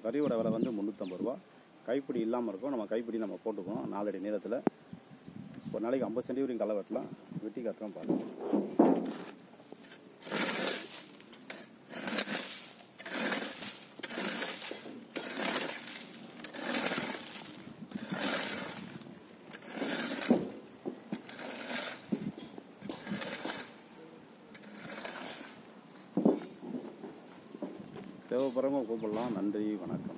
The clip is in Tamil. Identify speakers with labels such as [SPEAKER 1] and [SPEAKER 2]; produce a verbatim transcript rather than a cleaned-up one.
[SPEAKER 1] கறியோட விலை வந்து முந்நூற்றம்பது ரூபா. கைப்பிடி இல்லாமல் இருக்கும். நம்ம கைப்பிடி நம்ம போட்டுக்கணும். நாலடி நீளத்தில் ஒரு நாளைக்கு ஐம்பது சென்டி வரைக்கும் களை வெட்டலாம். வெட்டி காட்டுறோம் பாருங்கள். தேவைப்படுறவங்க கூப்பிடலாம். நன்றி, வணக்கம்.